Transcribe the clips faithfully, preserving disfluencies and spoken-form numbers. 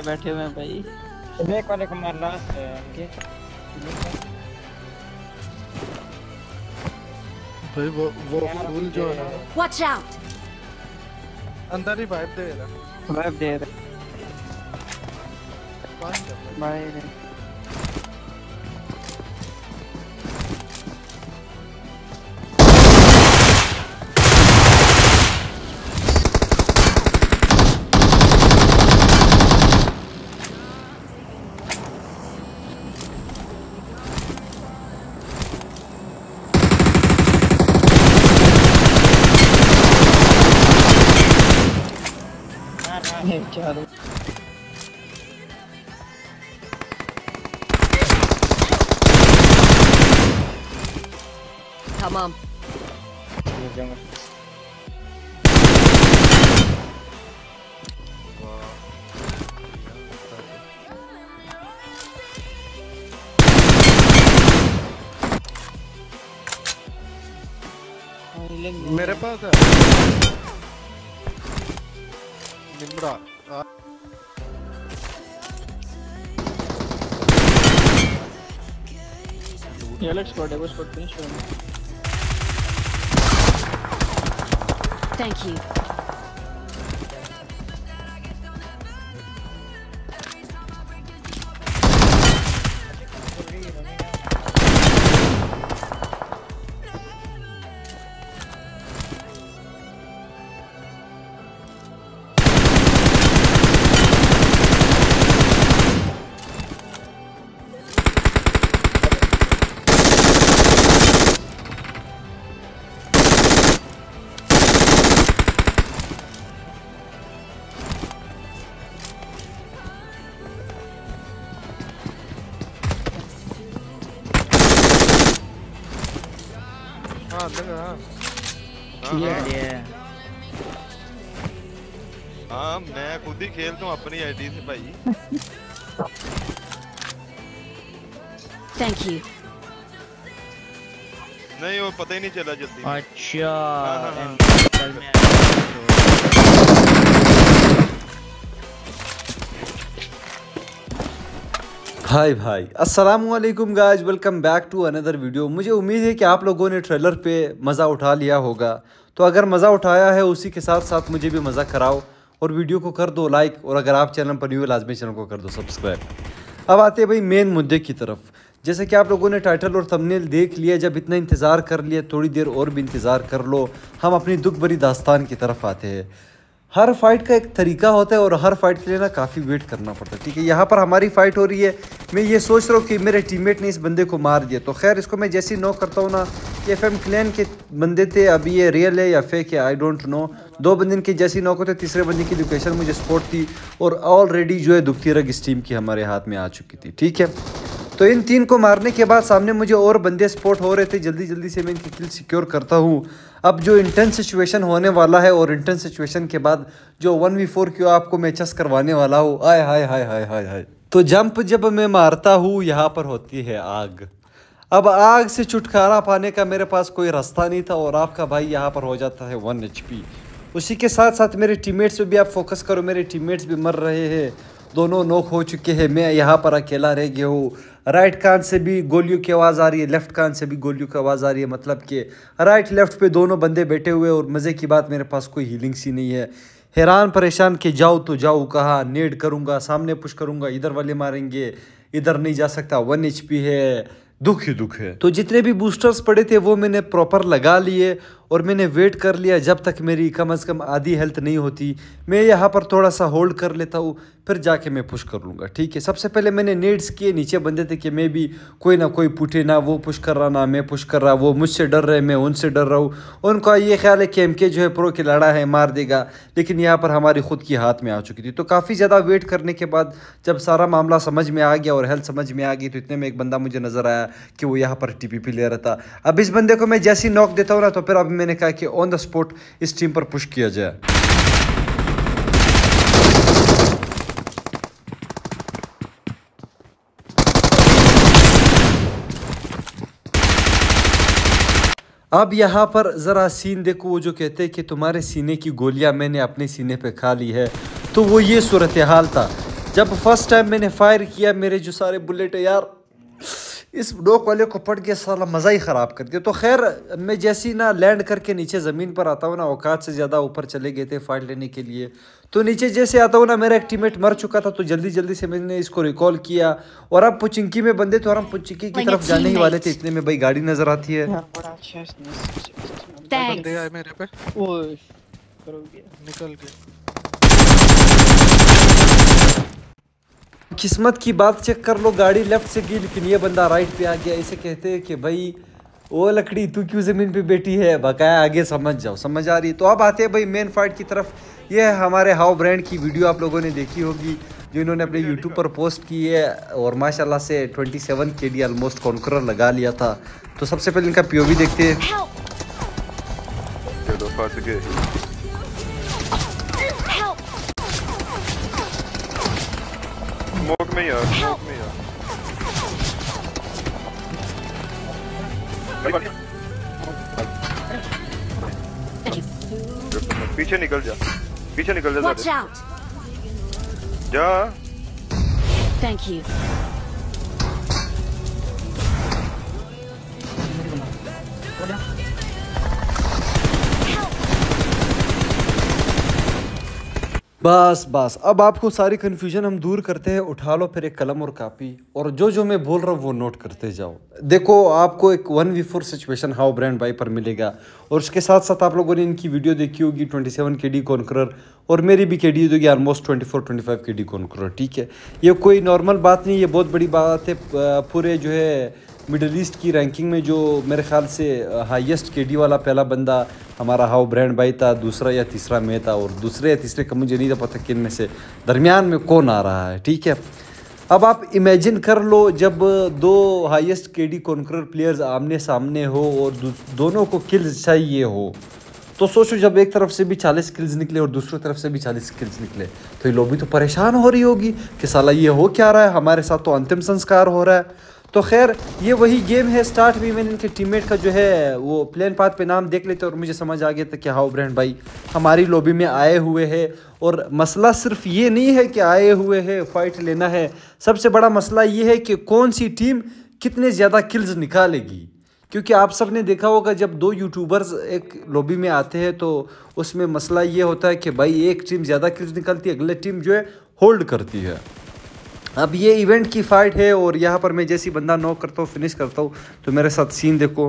बैठे हुए हैं भाई। ब्रेक वाले को मार लास्ट है उनके भाई वो वो फूल जो है Watch out! अंदर ही वाइप दे रहा वाइप दे रहे भाई। क्या Come on. मेरे पास है निम्रा ये अलग स्क्वाड है, वो स्क्वाड फिनिश हो गया। Thank you. हाँ लगा ये आइडिया है। हाँ मैं खुद ही खेलता हूँ अपनी आईडी से भाई। Thank you. नहीं वो पता ही नहीं चला जल्दी। अच्छा हाय भाई अस्सलाम वालेकुम guys, welcome back to another video. मुझे उम्मीद है कि आप लोगों ने ट्रेलर पे मज़ा उठा लिया होगा, तो अगर मज़ा उठाया है उसी के साथ साथ मुझे भी मज़ा कराओ और वीडियो को कर दो लाइक, और अगर आप चैनल पर न्यू है लाजमी चैनल को कर दो सब्सक्राइब। अब आते हैं भाई मेन मुद्दे की तरफ। जैसे कि आप लोगों ने टाइटल और थंबनेल देख लिया, जब इतना इंतज़ार कर लिया थोड़ी देर और भी इंतज़ार कर लो। हम अपनी दुख भरी दास्तान की तरफ आते हैं। हर फाइट का एक तरीका होता है और हर फाइट के लिए ना काफ़ी वेट करना पड़ता है। ठीक है, यहाँ पर हमारी फाइट हो रही है, मैं ये सोच रहा हूँ कि मेरे टीममेट ने इस बंदे को मार दिया, तो खैर इसको मैं जैसे ही नॉक करता हूँ ना, ये एफ एम क्लैन के बंदे थे, अभी ये रियल है या फेक है आई डोंट नो। दो बंदे के जैसे ही नॉक होते, तीसरे बंदे की लोकेशन मुझे स्पॉट थी और ऑलरेडी जो है दुखती रग इस टीम की हमारे हाथ में आ चुकी थी। ठीक है, तो इन तीन को मारने के बाद सामने मुझे और बंदे स्पॉट हो रहे थे, जल्दी जल्दी से मैं इनकी किल सिक्योर करता हूँ। अब जो इंटेंस सिचुएशन होने वाला है और इंटेंस सिचुएशन के बाद जो वन वी फोर क्यों आपको मैचेस करवाने वाला हूँ, आय हाय हाय हाय हाय हाय। तो जंप जब मैं मारता हूँ यहाँ पर होती है आग। अब आग से छुटकारा पाने का मेरे पास कोई रास्ता नहीं था और आपका भाई यहाँ पर हो जाता है वन एच पी। उसी के साथ साथ मेरे टीममेट्स पे भी आप फोकस करो, मेरे टीममेट्स भी मर रहे हैं, दोनों नॉक हो चुके हैं, मैं यहाँ पर अकेला रह गया हूँ। राइट कान से भी गोलियों की आवाज़ आ रही है, लेफ्ट कान से भी गोलियों की आवाज़ आ रही है, मतलब कि राइट लेफ्ट पे दोनों बंदे बैठे हुए और मज़े की बात मेरे पास कोई हीलिंग सी नहीं है। हैरान परेशान कि जाओ तो जाओ कहाँ, नेड करूँगा, सामने पुश करूँगा, इधर वाले मारेंगे, इधर नहीं जा सकता, वन एच पी है, दुख ही दुख है। तो जितने भी बूस्टर्स पड़े थे वो मैंने प्रॉपर लगा लिए और मैंने वेट कर लिया जब तक मेरी कम से कम आधी हेल्थ नहीं होती। मैं यहाँ पर थोड़ा सा होल्ड कर लेता हूँ, फिर जाके मैं पुश कर लूँगा। ठीक है, सबसे पहले मैंने नेड्स किए, नीचे बंदे थे कि मैं भी कोई ना कोई पुटे, ना वो पुश कर रहा ना मैं पुश कर रहा, वो मुझसे डर रहे मैं उनसे डर रहा हूँ। उनका ये ख्याल है कि एम के जो है प्रो के लड़ा है मार देगा, लेकिन यहाँ पर हमारी खुद की हाथ में आ चुकी थी। तो काफ़ी ज़्यादा वेट करने के बाद जब सारा मामला समझ में आ गया और हेल्थ समझ में आ गई, तो इतने में एक बंदा मुझे नज़र आया कि वो यहाँ पर टी पी पी ले रहा था। अब इस बंदे को मैं जैसे ही नॉक देता हूँ ना, तो फिर अब मैंने कहा कि ऑन द स्पॉट इस टीम पर पुश किया जाए। अब यहाँ पर ज़रा सीन देखो, वो जो कहते हैं कि तुम्हारे सीने की गोलियाँ मैंने अपने सीने पे खा ली है, तो वो ये सूरत हाल था। जब फर्स्ट टाइम मैंने फायर किया मेरे जो सारे बुलेट है यार इस नोक वाले को पड़ के साला मज़ा ही ख़राब कर दिया। तो खैर मैं जैसे ही ना लैंड करके नीचे ज़मीन पर आता हूँ ना, औकात से ज़्यादा ऊपर चले गए थे फाइट लेने के लिए, तो नीचे जैसे आता हूँ ना मेरा एक टीममेट मर चुका था, तो जल्दी जल्दी से मैंने इसको रिकॉल किया और अब पुचिंकी में बंदे तो और हम पुचिंकी की तरफ जाने ही वाले थे, इतने में भाई गाड़ी नज़र आती है। बंदे आए मेरे पे, ओए करोगे निकल गए। किस्मत की बात चेक कर लो, गाड़ी लेफ्ट से की लेकिन ये बंदा राइट पे आ गया। इसे कहते हैं कि भाई ओ लकड़ी तू क्यों ज़मीन पे बैठी है, बकाया आगे समझ जाओ, समझ आ रही है। तो अब आते हैं भाई मेन फाइट की तरफ। ये है हमारे हाउ ब्रांड की वीडियो, आप लोगों ने देखी होगी जो इन्होंने अपने यूट्यूब पर पोस्ट की है और माशाल्लाह से सत्ताईस के डी ऑलमोस्ट कॉन्करर लगा लिया था। तो सबसे पहले इनका पीओवी देखते हैं। स्मोक में यार, स्मोक में यार। पीछे निकल जा, पीछे निकल जा। Watch out. जा। Thank you. बस बस अब आपको सारी कन्फ्यूजन हम दूर करते हैं। उठा लो फिर एक कलम और कापी और जो जो मैं बोल रहा हूँ वो नोट करते जाओ। देखो आपको एक वन वी फोर सिचुएशन हाउ ब्रांड बाई पर मिलेगा और उसके साथ साथ आप लोगों ने इनकी वीडियो देखी होगी सत्ताईस के डी कॉन्करर और मेरी भी के डी होगी ऑलमोस्ट चौबीस पच्चीस के डी कॉन्करर। ठीक है, ये कोई नॉर्मल बात नहीं, ये बहुत बड़ी बात है। पूरे जो है मिडल ईस्ट की रैंकिंग में जो मेरे ख्याल से हाईएस्ट के डी वाला पहला बंदा हमारा हाउ ब्रांड भाई था, दूसरा या तीसरा मैं था और दूसरे या तीसरे का मुझे नहीं था पता किन में से दरमियान में कौन आ रहा है। ठीक है, अब आप इमेजिन कर लो जब दो हाईएस्ट के डी कॉन्करर प्लेयर्स आमने सामने हो और दोनों को किल्स चाहिए हो, तो सोचो जब एक तरफ से भी चालीस किल्स निकले और दूसरी तरफ से भी चालीस किल्स निकले तो ये लोग भी तो परेशान हो रही होगी कि साला ये हो क्या रहा है, हमारे साथ तो अंतिम संस्कार हो रहा है। तो खैर ये वही गेम है। स्टार्ट भी मैंने इनके टीममेट का जो है वो प्लेन पाथ पे नाम देख लेते और मुझे समझ आ गया था कि हाउ ब्रांड भाई हमारी लॉबी में आए हुए हैं। और मसला सिर्फ ये नहीं है कि आए हुए हैं फाइट लेना है, सबसे बड़ा मसला ये है कि कौन सी टीम कितने ज़्यादा किल्स निकालेगी। क्योंकि आप सब ने देखा होगा जब दो यूट्यूबर्स एक लॉबी में आते हैं तो उसमें मसला ये होता है कि भाई एक टीम ज़्यादा किल्स निकालती है, अगले टीम जो है होल्ड करती है। अब ये इवेंट की फाइट है और यहाँ पर मैं जैसी बंदा नॉक करता हूँ फिनिश करता हूँ तो मेरे साथ सीन देखो।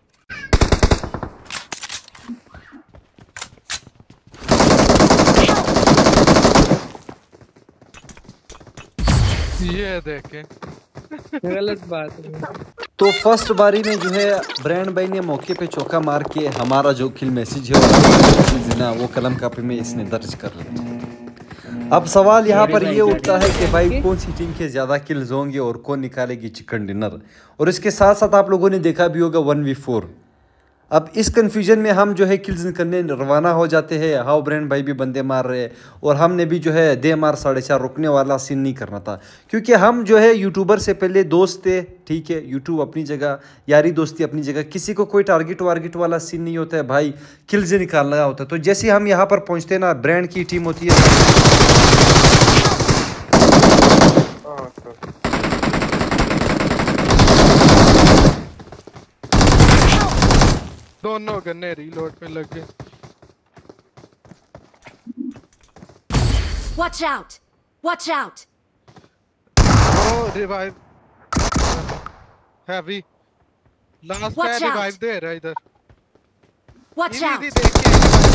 ये देखे गलत बात है। तो फर्स्ट बारी में जो है ब्रांड भाई ने मौके पे चौका मार के हमारा जो किल मैसेज है वो कलम कापी में इसने दर्ज कर लिया। अब सवाल यहाँ पर ये उठता है कि भाई कौन सी टीम के ज़्यादा किल्स होंगे और कौन निकालेगी चिकन डिनर। और इसके साथ साथ आप लोगों ने देखा भी होगा वन वी फोर। अब इस कंफ्यूजन में हम जो है किल्स करने रवाना हो जाते हैं। हाउ ब्रांड भाई भी बंदे मार रहे हैं और हमने भी जो है दे मार साढ़े चार रुकने वाला सीन नहीं करना था, क्योंकि हम जो है यूट्यूबर से पहले दोस्त थे। ठीक है, यूट्यूब अपनी जगह, यारी दोस्ती अपनी जगह, किसी को कोई टारगेट वारगेट वाला सीन नहीं होता है भाई, किल्स निकालना होता है। तो जैसे हम यहाँ पर पहुँचते हैं ना, ब्रांड की टीम होती है दोनों गन्ने रीलोड पे लग गए। Watch out! Watch out! ओ रिवाइव हैवी लास्ट पे Watch out. रिवाइव दे रहा है इधर। Watch out! इधर देखिए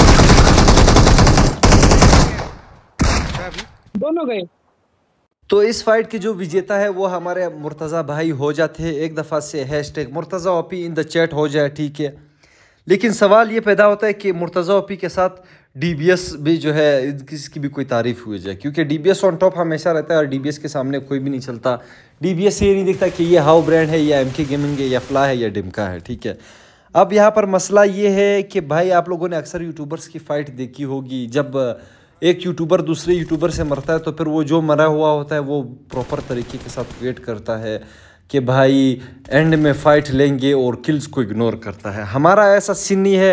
हैवी दोनों गए। तो इस फाइट के जो विजेता है वो हमारे मुर्तज़ा भाई हो जाते हैं। एक दफ़ा से hashtag Murtaza OP in the chat हो जाए। ठीक है, लेकिन सवाल ये पैदा होता है कि मुर्तज़ा ओपी के साथ डीबीएस भी जो है किसकी भी कोई तारीफ़ हुई जाए, क्योंकि डीबीएस ऑन टॉप हमेशा रहता है और डीबीएस के सामने कोई भी नहीं चलता। डीबीएस ये नहीं दिखता कि ये हाउ ब्रांड है या एमके गेमिंग है या फ्ला है या डिमका है। ठीक है, अब यहाँ पर मसला ये है कि भाई आप लोगों ने अक्सर यूट्यूबर्स की फ़ाइट देखी होगी, जब एक यूट्यूबर दूसरे यूट्यूबर से मरता है तो फिर वो जो मरा हुआ होता है वो प्रॉपर तरीके के साथ वेट करता है कि भाई एंड में फ़ाइट लेंगे और किल्स को इग्नोर करता है। हमारा ऐसा सीन नहीं है।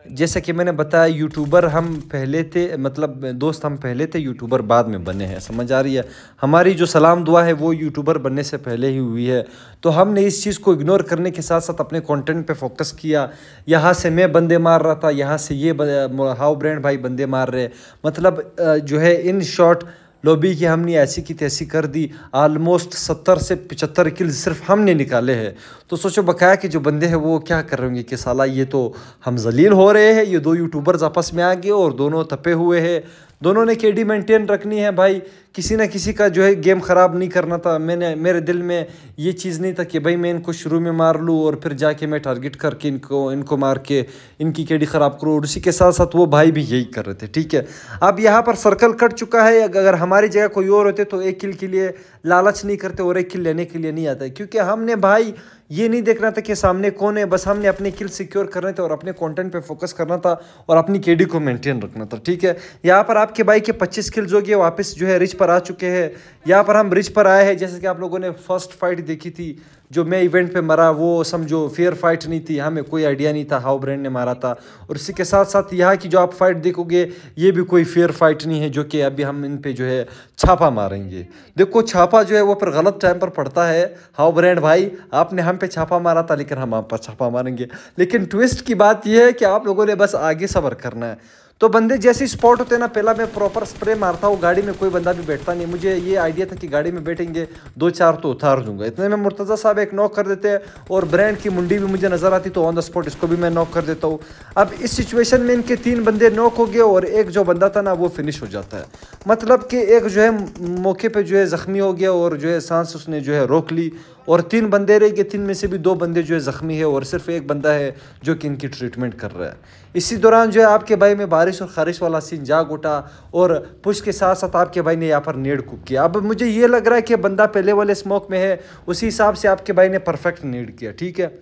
जैसे कि मैंने बताया यूट्यूबर हम पहले थे, मतलब दोस्त हम पहले थे, यूट्यूबर बाद में बने हैं। समझ आ रही है? हमारी जो सलाम दुआ है वो यूट्यूबर बनने से पहले ही हुई है। तो हमने इस चीज़ को इग्नोर करने के साथ साथ अपने कंटेंट पे फोकस किया। यहाँ से मैं बंदे मार रहा था, यहाँ से ये हाउ ब्रांड भाई बंदे मार रहे, मतलब जो है इन शॉर्ट लॉबी की हमने ऐसी की तैसी कर दी। आलमोस्ट सत्तर से पचहत्तर किल्स सिर्फ हमने निकाले हैं। तो सोचो बकाया कि जो बंदे हैं वो क्या कर रहे होंगे कि साला ये तो हम जलील हो रहे हैं, ये दो यूट्यूबर्स आपस में आ गए और दोनों तपे हुए हैं, दोनों ने केडी मेंटेन रखनी है भाई, किसी ना किसी का जो है गेम ख़राब नहीं करना था। मैंने मेरे दिल में ये चीज़ नहीं था कि भाई मैं इनको शुरू में मार लूँ और फिर जाके मैं टारगेट करके इनको इनको मार के इनकी केडी ख़राब करूँ। और उसी के साथ साथ वो भाई भी यही कर रहे थे। ठीक है, अब यहाँ पर सर्कल कट चुका है। अगर हमारी जगह कोई और होते तो एक किल के लिए लालच नहीं करते और एक किल लेने के लिए नहीं आता, क्योंकि हमने भाई ये नहीं देखना था कि सामने कौन है, बस हमने अपने किल सिक्योर करने थे और अपने कंटेंट पे फोकस करना था और अपनी केडी को मेंटेन रखना था। ठीक है, यहाँ पर आपके भाई के पच्चीस किल्स हो गए, वापस जो है रिच पर आ चुके हैं। यहाँ पर हम रिच पर आए हैं। जैसे कि आप लोगों ने फर्स्ट फाइट देखी थी जो मैं इवेंट पे मरा, वो समझो फेयर फाइट नहीं थी, हमें कोई आइडिया नहीं था, हाउ ब्रांड ने मारा था। और इसी के साथ साथ यहाँ की जो आप फाइट देखोगे ये भी कोई फेयर फाइट नहीं है, जो कि अभी हम इन पे जो है छापा मारेंगे। देखो छापा जो है वो पर गलत टाइम पर पड़ता है। हाउ ब्रांड भाई आपने हम पे छापा मारा था, लेकिन हम आप पर छापा मारेंगे। लेकिन ट्विस्ट की बात यह है कि आप लोगों ने बस आगे सब्र करना है। तो बंदे जैसे स्पॉट होते हैं ना, पहला मैं प्रॉपर स्प्रे मारता हूँ, गाड़ी में कोई बंदा भी बैठता नहीं। मुझे ये आइडिया था कि गाड़ी में बैठेंगे दो चार तो उतार दूंगा। इतने में मुर्तज़ा साहब एक नॉक कर देते हैं और ब्रांड की मुंडी भी मुझे नज़र आती, तो ऑन द स्पॉट इसको भी मैं नॉक कर देता हूँ। अब इस सिचुएशन में इनके तीन बंदे नॉक हो गए और एक जो बंदा था ना वो फिनिश हो जाता है। मतलब कि एक जो है मौके पर जो है ज़ख्मी हो गया और जो है सांस उसने जो है रोक ली, और तीन बंदे रह गए। तीन में से भी दो बंदे जो है ज़ख्मी है और सिर्फ एक बंदा है जो कि इनकी ट्रीटमेंट कर रहा है। इसी दौरान जो है आपके भाई में बारिश और खारिश वाला सीन जाग उठा और पुश के साथ साथ आपके भाई ने यहाँ पर नेड कुक किया। अब मुझे ये लग रहा है कि बंदा पहले वाले स्मोक में है, उसी हिसाब से आपके भाई ने परफेक्ट नेड किया। ठीक है,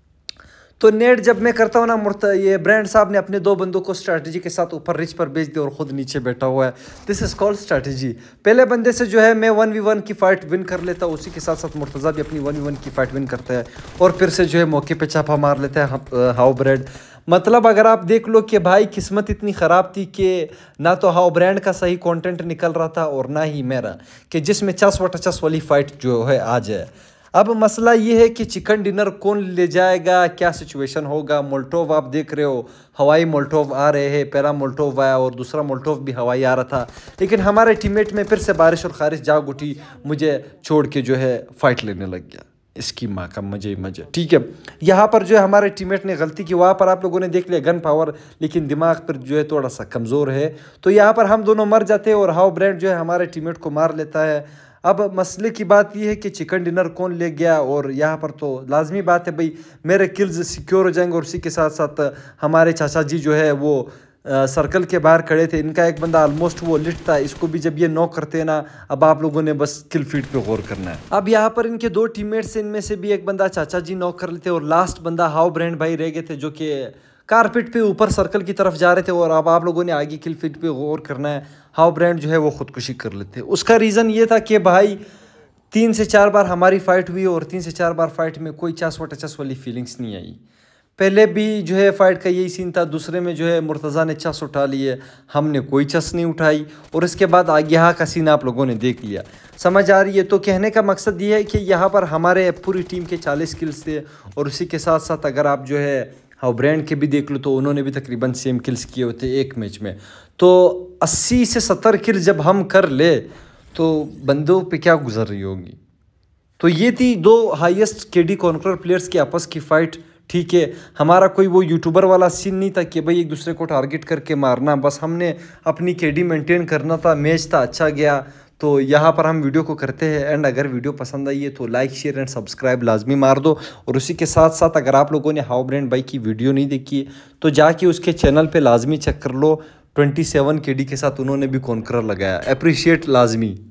तो नेट जब मैं करता हूँ ना, मुर्ता ये ब्रांड साहब ने अपने दो बंदों को स्ट्रैटेजी के साथ ऊपर रिच पर भेज दिया और ख़ुद नीचे बैठा हुआ है। This is called strategy. पहले बंदे से जो है मैं वन वी वन की फ़ाइट विन कर लेता हूँ, उसी के साथ साथ मुर्तज़ा भी अपनी वन वी वन की फ़ाइट विन करता है और फिर से जो है मौके पे छापा मार लेता है हाउ ब्रांड। मतलब अगर आप देख लो कि भाई किस्मत इतनी ख़राब थी कि ना तो हाउ ब्रांड का सही कंटेंट निकल रहा था और ना ही मेरा, कि जिसमें चस व टचस वाली फ़ाइट जो है आ जाए। अब मसला ये है कि चिकन डिनर कौन ले जाएगा, क्या सिचुएशन होगा। मोल्टोव आप देख रहे हो, हवाई मोल्टोव आ रहे हैं, पहला मोल्टोव आया और दूसरा मोल्टोव भी हवाई आ रहा था, लेकिन हमारे टीममेट में फिर से बारिश और खारिश जाग उठी, मुझे छोड़ के जो है फ़ाइट लेने लग गया। इसकी माँ का मजे ही मजे। ठीक है, यहाँ पर जो है हमारे टीममेट ने गलती की, वहाँ पर आप लोगों ने देख लिया गन पावर, लेकिन दिमाग पर जो है थोड़ा सा कमज़ोर है, तो यहाँ पर हम दोनों मर जाते हैं और हाउ ब्रांड जो है हमारे टीममेट को मार लेता है। अब मसले की बात यह है कि चिकन डिनर कौन ले गया, और यहाँ पर तो लाजमी बात है भाई मेरे किल्स सिक्योर हो जाएंगे और उसी के साथ साथ हमारे चाचा जी जो है वो आ, सर्कल के बाहर खड़े थे। इनका एक बंदा ऑलमोस्ट वो लिट था, इसको भी जब ये नॉक करते हैं ना, अब आप लोगों ने बस किल फीड पे गौर करना है। अब यहाँ पर इनके दो टीममेट्स, इनमें से भी एक बंदा चाचा जी नॉक कर लेते और लास्ट बंदा हाउ ब्रांड भाई रह गए थे, जो कि कारपेट पे ऊपर सर्कल की तरफ जा रहे थे। और अब आप लोगों ने आगे किल फीड पे गौर करना है, हाउ ब्रांड जो है वो खुदकुशी कर लेते। उसका रीज़न ये था कि भाई तीन से चार बार हमारी फ़ाइट हुई और तीन से चार बार फाइट में कोई चस व टचस वाली फीलिंग्स नहीं आई। पहले भी जो है फ़ाइट का यही सीन था, दूसरे में जो है मुर्तज़ा ने चस उठा लिए, हमने कोई चस नहीं उठाई, और इसके बाद आगे यहाँ का सीन आप लोगों ने देख लिया। समझ आ रही है? तो कहने का मकसद ये है कि यहाँ पर हमारे पूरी टीम के चालीस किल्स थे और उसी के साथ साथ अगर आप जो है हाउ ब्रांड के भी देख लो तो उन्होंने भी तकरीबन सेम किल्स किए होते एक मैच में। तो अस्सी से सत्तर किल्स जब हम कर ले तो बंदों पे क्या गुजर रही होगी। तो ये थी दो हाईएस्ट केडी कॉन्करर प्लेयर्स की आपस की फ़ाइट। ठीक है, हमारा कोई वो यूट्यूबर वाला सीन नहीं था कि भाई एक दूसरे को टारगेट करके मारना, बस हमने अपनी केडी मेंटेन करना था। मैच था, अच्छा गया, तो यहाँ पर हम वीडियो को करते हैं एंड। अगर वीडियो पसंद आई है तो लाइक शेयर एंड सब्सक्राइब लाजमी मार दो। और उसी के साथ साथ अगर आप लोगों ने हाउ ब्रांड भाई की वीडियो नहीं देखी तो जाके उसके चैनल पे लाजमी चेक कर लो। ट्वेंटी सेवन केडी के साथ उन्होंने भी कॉन्करर लगाया, अप्रिशिएट लाजमी।